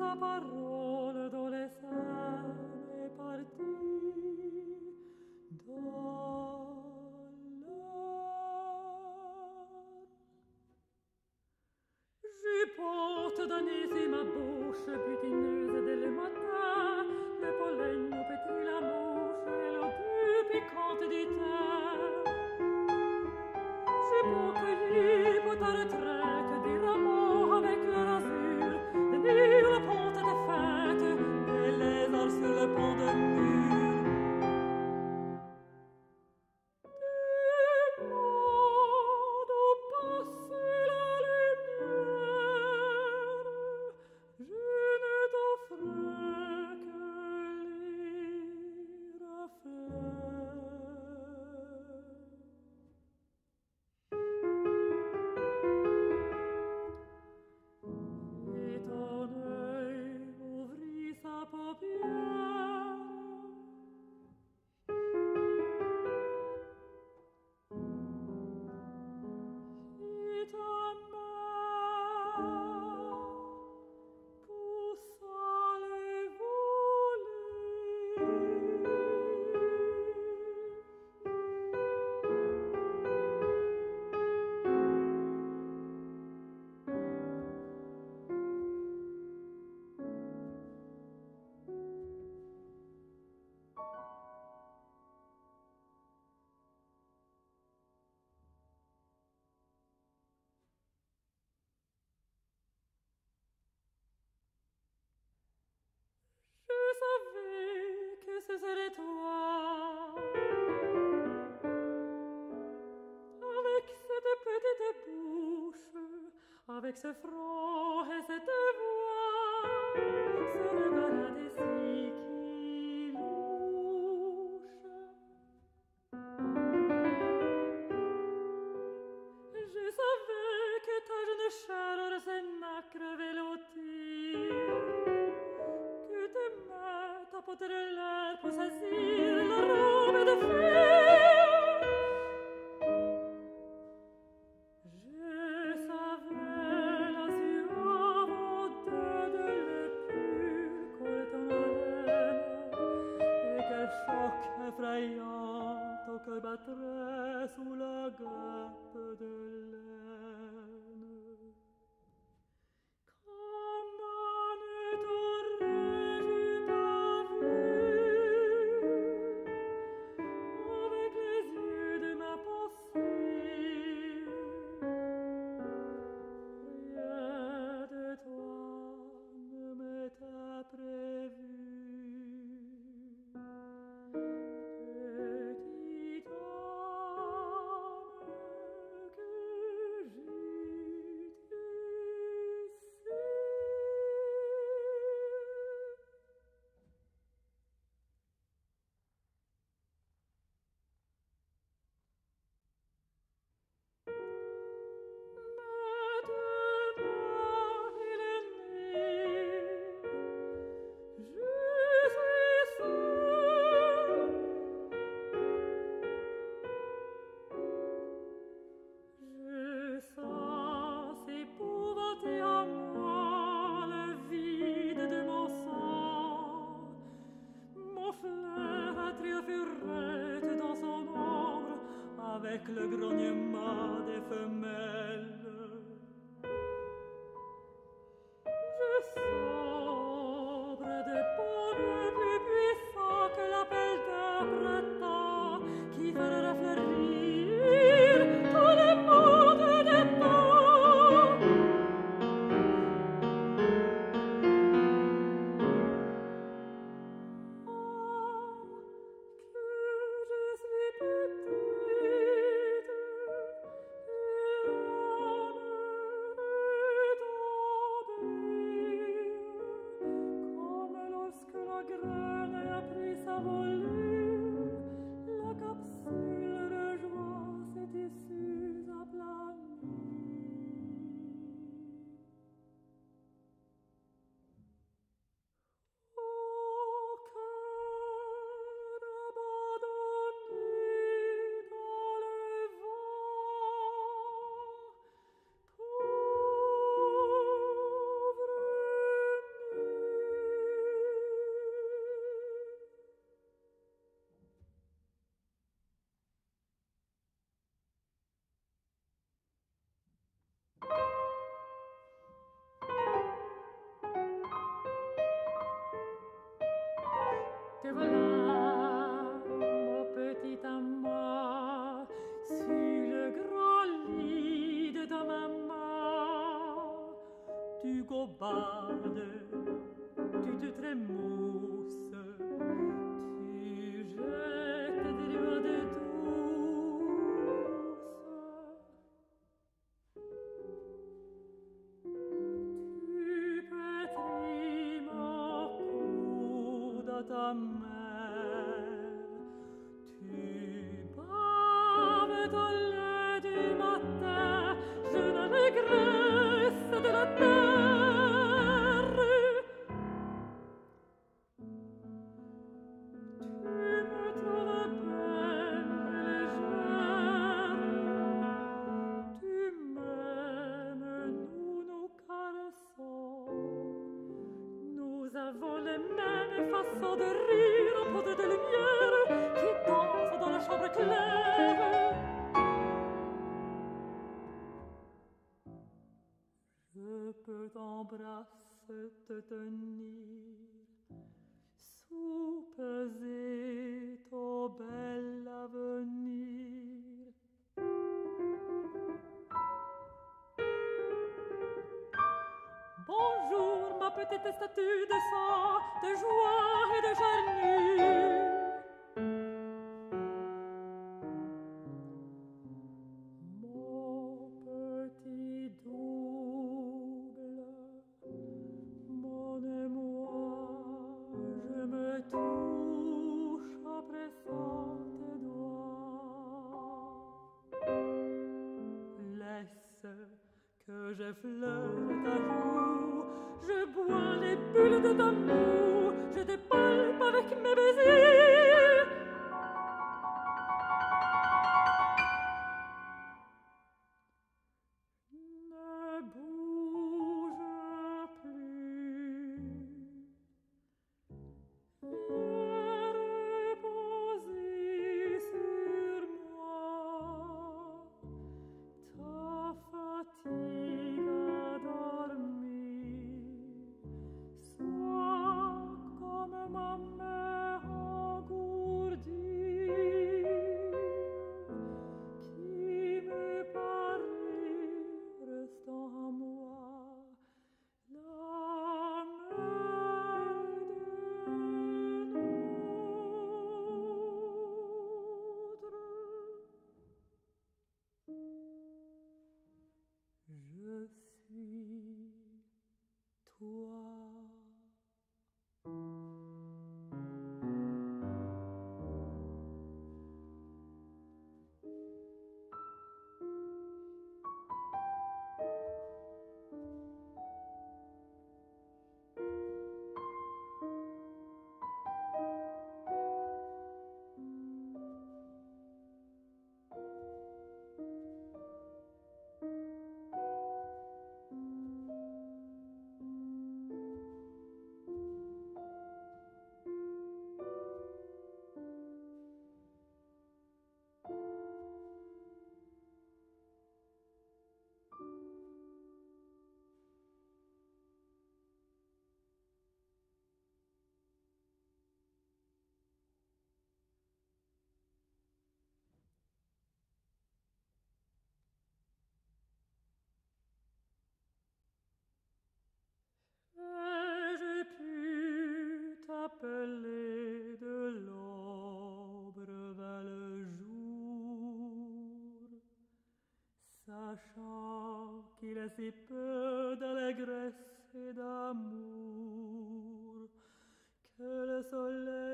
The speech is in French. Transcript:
sa parole dans les scènes est partie dans l'air. Je porte d'anis ma bouche butineuse dès le matin, le pollen nous pétrit la mouche et l'eau plus piquante du thé. Je peux cueillir pour ta retraite des rameaux avec leur azur, de murs ponte de fête et les arbres sur le pont de mur. Du monde où passe la lumière, je ne t'offre que et ton œil ouvrit sa paupière. Et ta main poussa les volets. Je savais que ce serait toi, avec cette petite bouche, avec ce front et cette voix, ce regard indécis qui louche. Je savais que ta jeune chair aurait ses nacres veloutis, que tes mains tapoteraient l'air pour saisir la robe de fer. Je savais la suave odeur de l'épure collée ton haleine, et quel choc effrayant ton cœur battrait sous la guêpe de laine. Comment ne t'aurais-je pas vu voilà, mon petit amant, sur le grand lit de ta maman. Tu gobades, tu te trémousses, tu jettes des lueurs de douce. Tu pétris mon cou dans ta mère, tu baves ton lait du matin, je ne régresse de la terre. De rire au pot de lumière qui danse dans la chambre claire. Je peux t'embrasser, te tenir, soupeser ton bel avenir. Bonjour, ma petite statue de sang, de joie et de charnure. Mon petit double, mon émoi, je me touche en pressant tes doigts. Laisse que j'effleure ta joue, je bois les bulles de ta moue, je te palpe avec mes baisers. Ne bouge plus, viens reposer sur moi, ta fatigue a dormi. Sois comme ma mère engourdie, qui me paraît restant en moi la main de l'autre. Je suis toi. Ai-je pu t'appeler de l'aube vers le jour, sachant qu'il est si peu d'allégresse et d'amour, que le soleil